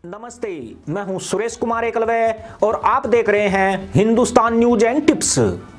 नमस्ते, मैं हूं सुरेश कुमार एकलवे और आप देख रहे हैं हिंदुस्तान न्यूज एंड टिप्स।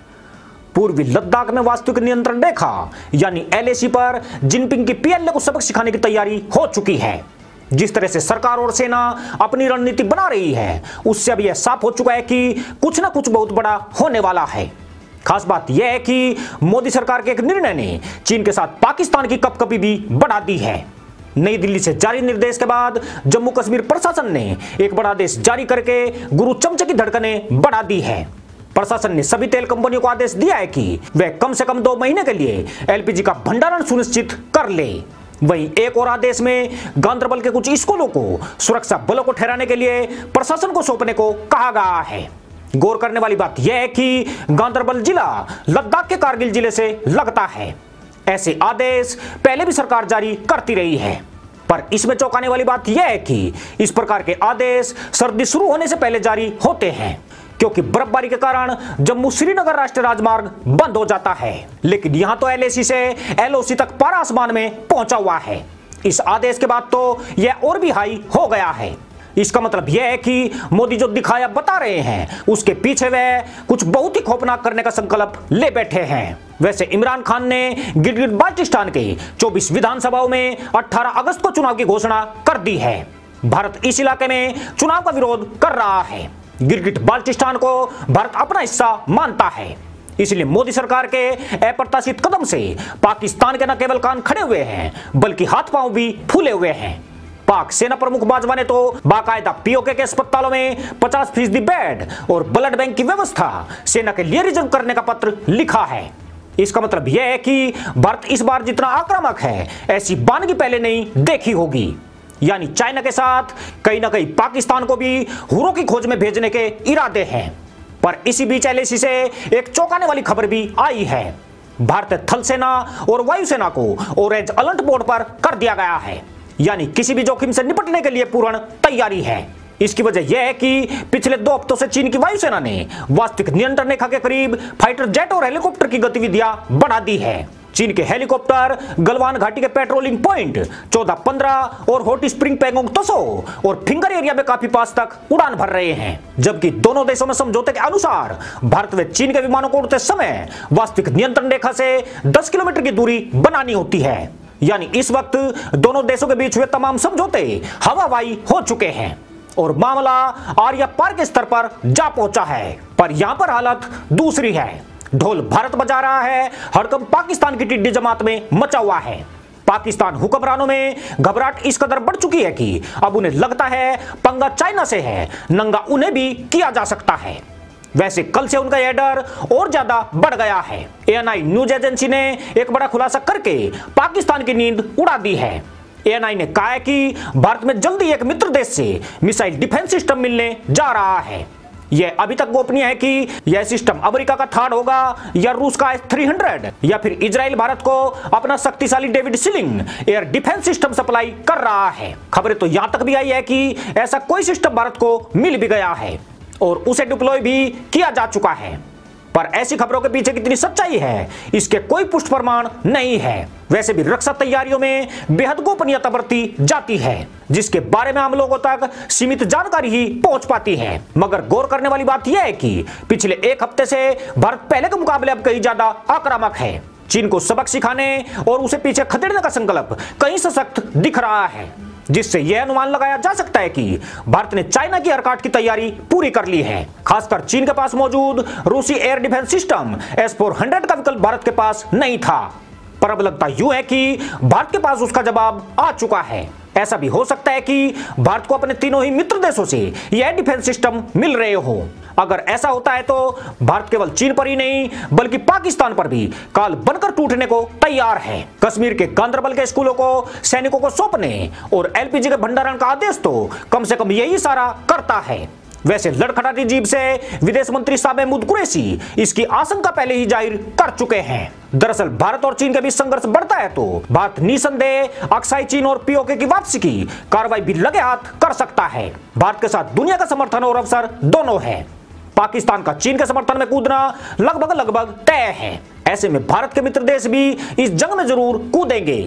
पूर्वी लद्दाख में वास्तविक नियंत्रण रेखा यानी एलएसी पर जिनपिंग की पीएलए को सबक सिखाने की तैयारी हो चुकी है। जिस तरह से सरकार और सेना अपनी रणनीति बना रही है, उससे अब यह साफ हो चुका है कि कुछ ना कुछ बहुत बड़ा होने वाला है। खास बात यह है कि मोदी सरकार के एक निर्णय ने चीन के साथ पाकिस्तान की कपकपी भी बढ़ा दी है। नई दिल्ली से जारी निर्देश के बाद जम्मू कश्मीर प्रशासन ने एक बड़ा आदेश जारी करके गुरु चमचे की धड़कनें बढ़ा दी है। प्रशासन ने सभी तेल कंपनियों को आदेश दिया है कि वे कम से कम 2 महीने के लिए एलपीजी का भंडारण सुनिश्चित कर ले। वहीं एक और आदेश में गांदरबल के कुछ स्कूलों को सुरक्षा बलों को ठहराने के लिए प्रशासन को सौंपने को कहा गया है। गौर करने वाली बात यह है कि गांदरबल जिला लद्दाख के कारगिल जिले से लगता है। ऐसे आदेश पहले भी सरकार जारी करती रही है, पर इसमें चौंकाने वाली बात यह है कि इस प्रकार के आदेश सर्दी शुरू होने से पहले जारी होते हैं, क्योंकि बर्फबारी के कारण जम्मू श्रीनगर राष्ट्रीय राजमार्ग बंद हो जाता है। लेकिन यहां तो एलएसी से एलओसी तक पारा आसमान में पहुंचा हुआ है। इस आदेश के बाद तो यह और भी हाई हो गया है। इसका मतलब यह है कि मोदी जो दिखाया बता रहे हैं, उसके पीछे वे कुछ बहुत ही खौफनाक करने का संकल्प ले बैठे हैं। वैसे इमरान खान ने गिलगित बाल्टिस्तान के 24 विधानसभाओं में 18 अगस्त को चुनाव की घोषणा कर दी है। भारत इस इलाके में चुनाव का विरोध कर रहा है। गिलगित बाल्टिस्तान को भारत अपना हिस्सा मानता है, इसलिए मोदी सरकार के अप्रत्याशित कदम से पाकिस्तान के न केवल कान खड़े हुए हैं, बल्कि हाथ पांव भी फूले हुए हैं। पाक सेना प्रमुख बाजवा ने तो बाकायदा पीओके के अस्पतालों में 50% बेड और ब्लड बैंक की व्यवस्था सेना के लिए रिजर्व करने का पत्र लिखा है। इसका मतलब यह है कि भारत इस बार जितना आक्रामक है, ऐसी बानगी पहले नहीं देखी होगी। यानी चाइना के साथ कहीं ना कहीं पाकिस्तान को भी हुरों की खोज में भेजने के इरादे हैं। पर इसी बीच एलएसी से एक चौंकाने वाली खबर भी आई है। भारतीय थल सेना और वायुसेना को ऑरेंज अलर्ट बोर्ड पर कर दिया गया है, यानी किसी भी जोखिम से निपटने के लिए पूर्ण तैयारी है। इसकी वजह यह है कि पिछले 2 हफ्तों से चीन की वायुसेना ने वास्तविक नियंत्रण रेखा के करीब फाइटर जेट और हेलीकॉप्टर की गतिविधियां बढ़ा दी है। चीन के हेलीकॉप्टर गलवान घाटी के पेट्रोलिंग पॉइंट 14-15 और हॉट स्प्रिंग पैंगोंग त्सो और फिंगर एरिया में काफी पास तक उड़ान भर रहे हैं, जबकि दोनों देशों में समझौते के अनुसार भारत व चीन के विमानों को उड़ते समय वास्तविक नियंत्रण रेखा से 10 किलोमीटर की दूरी बनानी होती है। यानी इस वक्त दोनों देशों के बीच हुए तमाम समझौते हवाबाजी हो चुके हैं और मामला आर्या पार के स्तर पर जा पहुंचा है। पर यहां पर हालत दूसरी है। ढोल भारत बजा रहा है, हड़कंप पाकिस्तान की टिड्डी जमात में मचा हुआ है। पाकिस्तान हुक्मरानों में घबराहट इस कदर बढ़ चुकी है कि अब उन्हें लगता है पंगा चाइना से है, नंगा उन्हें भी किया जा सकता है। वैसे कल से उनका यह डर और ज्यादा बढ़ गया है। एएनआई न्यूज एजेंसी ने एक बड़ा खुलासा करके पाकिस्तान की नींद उड़ा दी है। एएनआई ने कहा है कि भारत में जल्दी एक मित्र देश से मिसाइल डिफेंस सिस्टम मिलने जा रहा है। यह अभी तक गोपनीय है कि यह सिस्टम अमेरिका का थाड होगा या रूस का S-300 या फिर इजराइल भारत को अपना शक्तिशाली David sling air defence system supply कर रहा है। खबरें तो यहां तक भी आई है कि ऐसा कोई सिस्टम भारत को मिल भी गया है और उसे डिप्लॉय भी किया जा चुका है। पर ऐसी खबरों के पीछे कितनी सच्चाई है, इसके कोई पुष्ट प्रमाण नहीं है। वैसे भी रक्षा तैयारियों में बेहद गोपनीयता बरती जाती है, जिसके बारे में आम लोगों तक सीमित जानकारी ही पहुंच पाती है। मगर गौर करने वाली बात यह है कि पिछले 1 हफ्ते से भारत पहले के मुकाबले अब कहीं ज्यादा आक्रामक है। चीन को सबक सिखाने और उसे पीछे खदेड़ने का संकल्प कहीं सशक्त दिख रहा है, जिससे यह अनुमान लगाया जा सकता है कि भारत ने चाइना की हरकत की तैयारी पूरी कर ली है। खासकर चीन के पास मौजूद रूसी एयर डिफेंस सिस्टम S-400 का विकल्प भारत के पास नहीं था, पर अब लगता यूं है कि भारत के पास उसका जवाब आ चुका है। ऐसा भी हो सकता है कि भारत को अपने तीनों ही मित्र देशों से यह डिफेंस सिस्टम मिल रहे हो। अगर ऐसा होता है तो भारत केवल चीन पर ही नहीं बल्कि पाकिस्तान पर भी काल बनकर टूटने को तैयार है। कश्मीर के गांदरबल के स्कूलों को सैनिकों को सौंपने और एलपीजी के भंडारण का आदेश तो कम से कम यही इशारा करता है। वैसे लड़खड़ाती जीभ से विदेश मंत्री शाह महमूद कुरैशी इसकी आशंका पहले ही जाहिर कर चुके हैं। दरअसल भारत और चीन के बीच संघर्ष बढ़ता है तो भारत निसंदेह अक्साई चीन और पीओके की वापसी की कार्रवाई भी लगे हाथ कर सकता है। भारत के साथ दुनिया का समर्थन और अवसर दोनों है। पाकिस्तान का चीन के समर्थन में कूदना लगभग तय है। ऐसे में भारत के मित्र देश भी इस जंग में जरूर कूदेंगे।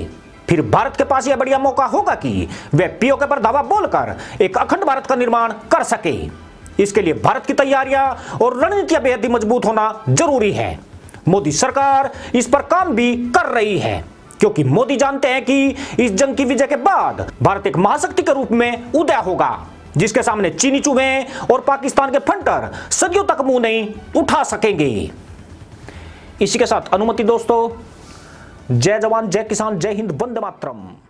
फिर भारत के पास यह बढ़िया मौका होगा कि वे पीओके पर दावा बोलकर एक अखंड भारत का निर्माण कर सके। इसके लिए भारत की तैयारियां और रणनीतियां बेहद ही मजबूत होना जरूरी है। मोदी सरकार इस पर काम भी कर रही है, क्योंकि मोदी जानते हैं कि इस जंग की विजय के बाद भारत एक महाशक्ति के रूप में उदय होगा, जिसके सामने चीनी चूहे और पाकिस्तान के फंटर सदियों तक मुंह नहीं उठा सकेंगे। इसी के साथ अनुमति दोस्तों, जय जवान जय किसान जय हिंद वंदे मातरम।